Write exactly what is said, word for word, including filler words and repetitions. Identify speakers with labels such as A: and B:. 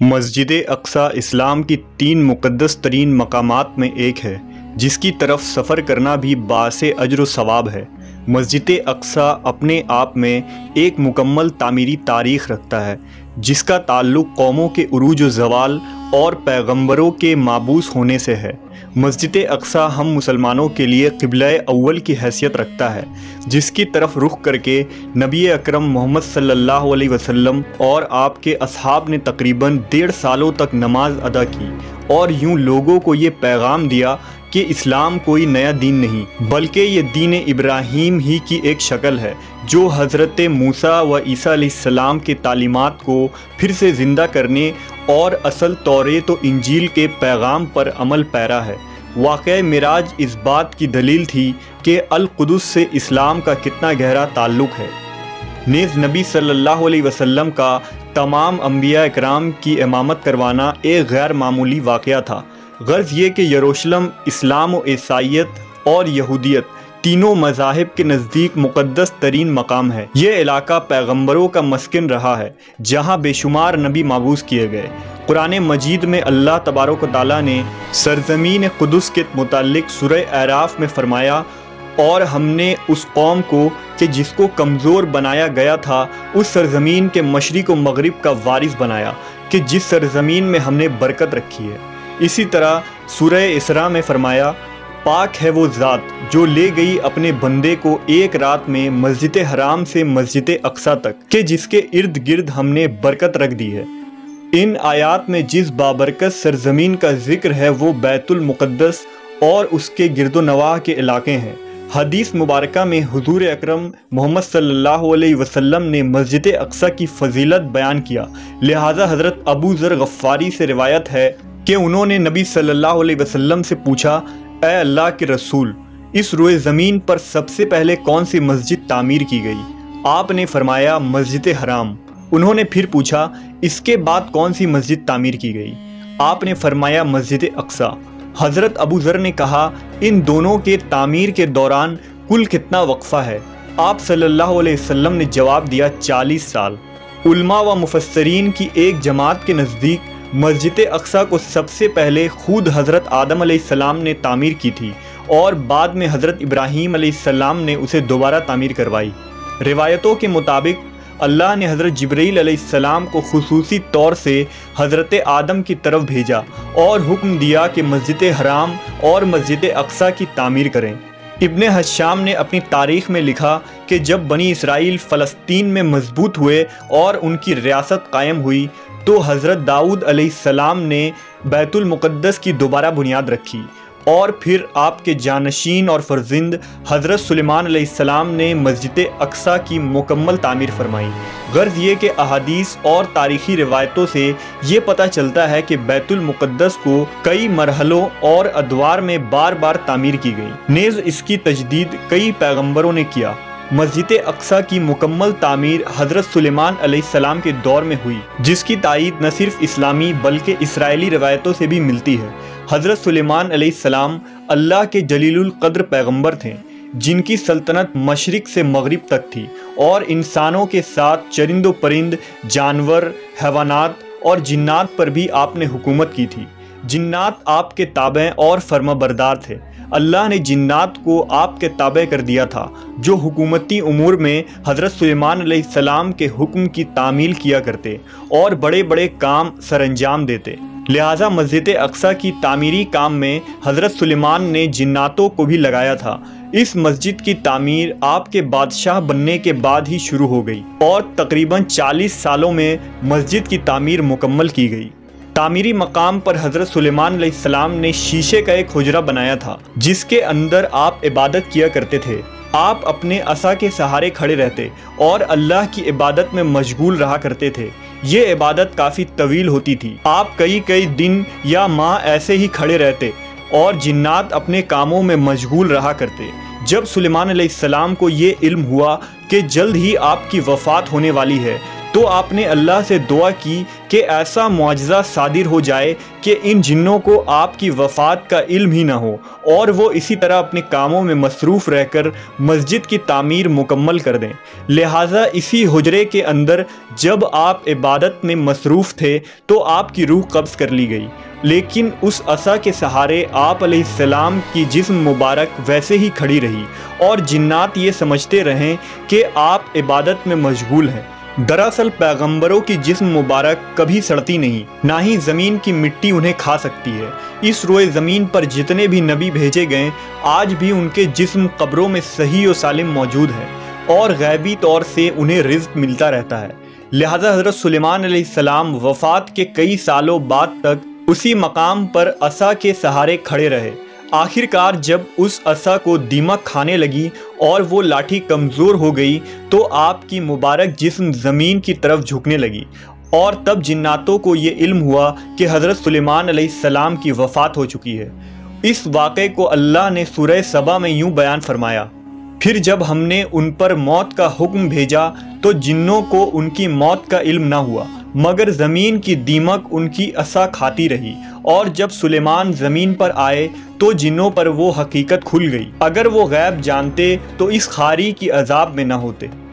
A: مسجد اقصی اسلام کی تین مقدس ترین مقامات میں ایک ہے جس کی طرف سفر کرنا بھی باعث اجر و ثواب ہے۔ مسجد اقصی اپنے آپ میں ایک مکمل تعمیری تاریخ رکھتا ہے جس کا تعلق قوموں کے عروج و زوال اور پیغمبروں کے مابعوث ہونے سے ہے۔ مسجد اقصی ہم مسلمانوں کے لیے قبلہ اول کی حیثیت رکھتا ہے جس کی طرف رخ کر کے نبی اکرم محمد صلی اللہ علیہ وسلم اور آپ کے اصحاب نے تقریباً ڈیڑھ سالوں تک نماز ادا کی اور یوں لوگوں کو یہ پیغام دیا کہ اسلام کوئی نیا دین نہیں بلکہ یہ دین ابراہیم ہی کی ایک شکل ہے جو حضرت موسیٰ و عیسیٰ علیہ السلام کے تعلیمات کو پھر سے زندہ کرنے اور اصل توریت و انجیل کے پیغام پر عمل پیرا ہے۔ واقعہ معراج اس بات کی دلیل تھی کہ القدس سے اسلام کا کتنا گہرا تعلق ہے۔ نیز نبی صلی اللہ علیہ وسلم کا تمام انبیاء اکرام کی امامت کروانا ایک غیر معمولی واقعہ تھا۔ غرض یہ کہ یروشلم اسلام و عیسائیت اور یہودیت تینوں مذاہب کے نزدیک مقدس ترین مقام ہے۔ یہ علاقہ پیغمبروں کا مسکن رہا ہے جہاں بے شمار نبی مبعوث کیے گئے۔ قرآن مجید میں اللہ تبارک و تعالیٰ نے سرزمین قدس کے متعلق سورہ اعراف میں فرمایا، اور ہم نے اس قوم کو کہ جس کو کمزور بنایا گیا تھا اس سرزمین کے مشرق و مغرب کا وارث بنایا کہ جس سرزمین میں ہم نے برکت رکھی ہے۔ اسی طرح سورہ اسراء میں فرمایا، پاک ہے وہ ذات جو لے گئی اپنے بندے کو ایک رات میں مسجد حرام سے مسجد اقصی تک کہ جس کے ارد گرد ہم نے برکت رکھ دی ہے۔ ان آیات میں جس بابرکت سرزمین کا ذکر ہے وہ بیت المقدس اور اس کے گرد و نواح کے علاقے ہیں۔ حدیث مبارکہ میں حضور اکرم محمد صلی اللہ علیہ وسلم نے مسجد اقصی کی فضیلت بیان کیا، لہٰذا حضرت ابو ذر غفاری سے روایت ہے کہ انہوں نے نبی صلی اللہ علیہ وسلم سے پوچھا، اے اللہ کے رسول، اس روئے زمین پر سب سے پہلے کون سی مسجد تعمیر کی گئی؟ آپ نے فرمایا مسجد حرام۔ انہوں نے پھر پوچھا، اس کے بعد کون سی مسجد تعمیر کی گئی؟ آپ نے فرمایا مسجد اقصی۔ حضرت ابو ذر نے کہا، ان دونوں کے تعمیر کے دوران کل کتنا وقفہ ہے؟ آپ صلی اللہ علیہ وسلم نے جواب دیا، چالیس سال۔ علماء و مفسرین کی ایک جماعت کے نزدیک مسجد اقصی کو سب سے پہلے خود حضرت آدم علیہ السلام نے تعمیر کی تھی اور بعد میں حضرت ابراہیم علیہ السلام نے اسے دوبارہ تعمیر کروائی۔ روایتوں کے مطابق اللہ نے حضرت جبرائیل علیہ السلام کو خصوصی طور سے حضرت آدم کی طرف بھیجا اور حکم دیا کہ مسجد حرام اور مسجد اقصی کی تعمیر کریں۔ ابن حشام نے اپنی تاریخ میں لکھا کہ جب بنی اسرائیل فلسطین میں مضبوط ہوئے اور ان کی ریاست قائم ہوئی تو حضرت داؤد علیہ السلام نے بیت المقدس کی دوبارہ بنیاد رکھی، اور پھر آپ کے جانشین اور فرزند حضرت سلیمان علیہ السلام نے مسجد اقصی کی مکمل تعمیر فرمائی۔ غرض یہ کہ احادیث اور تاریخی روایتوں سے یہ پتہ چلتا ہے کہ بیت المقدس کو کئی مرحلوں اور ادوار میں بار بار تعمیر کی گئی۔ نیز اس کی تجدید کئی پیغمبروں نے کیا۔ مسجد اقصی کی مکمل تعمیر حضرت سلیمان علیہ السلام کے دور میں ہوئی، جس کی تائید نہ صرف اسلامی بلکہ اسرائیلی روایتوں سے بھی ملتی ہے۔ حضرت سلیمان علیہ السلام اللہ کے جلیل القدر پیغمبر تھے جن کی سلطنت مشرق سے مغرب تک تھی، اور انسانوں کے ساتھ چرند و پرند، جانور، حیوانات اور جنات پر بھی آپ نے حکومت کی تھی۔ جنات آپ کے تابع اور فرما بردار تھے۔ اللہ نے جنات کو آپ کے تابع کر دیا تھا جو حکومتی امور میں حضرت سلیمان علیہ السلام کے حکم کی تعمیل کیا کرتے اور بڑے بڑے کام سر انجام دیتے۔ لہٰذا مسجد اقصی کی تعمیری کام میں حضرت سلیمان نے جناتوں کو بھی لگایا تھا۔ اس مسجد کی تعمیر آپ کے بادشاہ بننے کے بعد ہی شروع ہو گئی اور تقریباً چالیس سالوں میں مسجد کی تعمیر مکمل کی گئی۔ تعمیری مقام پر حضرت سلیمان علیہ السلام نے شیشے کا ایک حجرہ بنایا تھا جس کے اندر آپ عبادت کیا کرتے تھے۔ آپ اپنے عصا کے سہارے کھڑے رہتے اور اللہ کی عبادت میں مشغول رہا کرتے تھے۔ یہ عبادت کافی طویل ہوتی تھی۔ آپ کئی کئی دن یا ماہ ایسے ہی کھڑے رہتے اور جنات اپنے کاموں میں مشغول رہا کرتے۔ جب سلیمان علیہ السلام کو یہ علم ہوا کہ جلد ہی آپ کی وفات ہونے والی ہے تو آپ نے اللہ سے دعا کی کہ ایسا معجزہ صادر ہو جائے کہ ان جنوں کو آپ کی وفات کا علم ہی نہ ہو اور وہ اسی طرح اپنے کاموں میں مصروف رہ کر مسجد کی تعمیر مکمل کر دیں۔ لہٰذا اسی حجرے کے اندر جب آپ عبادت میں مصروف تھے تو آپ کی روح قبض کر لی گئی، لیکن اس عصا کے سہارے آپ علیہ السلام کی جسم مبارک ویسے ہی کھڑی رہی اور جنات یہ سمجھتے رہیں کہ آپ عبادت میں مشغول ہیں۔ دراصل پیغمبروں کی جسم مبارک کبھی سڑتی نہیں، نہ ہی زمین کی مٹی انہیں کھا سکتی ہے۔ اس روئے زمین پر جتنے بھی نبی بھیجے گئے آج بھی ان کے جسم قبروں میں صحیح و سالم موجود ہے اور غیبی طور سے انہیں رزق ملتا رہتا ہے۔ لہذا حضرت سلیمان علیہ السلام وفات کے کئی سالوں بعد تک اسی مقام پر عصا کے سہارے کھڑے رہے۔ آخر کار جب اس عصا کو دیمک کھانے لگی اور وہ لاٹھی کمزور ہو گئی تو آپ کی مبارک جسم زمین کی طرف جھکنے لگی، اور تب جناتوں کو یہ علم ہوا کہ حضرت سلیمان علیہ السلام کی وفات ہو چکی ہے۔ اس واقعے کو اللہ نے سورہ سبا میں یوں بیان فرمایا: پھر جب ہم نے ان پر موت کا حکم بھیجا تو جنوں کو ان کی موت کا علم نہ ہوا، مگر زمین کی دیمک ان کی عصا کھاتی رہی، اور جب سلیمان زمین پر آئے تو جنوں پر وہ حقیقت کھل گئی۔ اگر وہ غیب جانتے تو اس خاری کی عذاب میں نہ ہوتے۔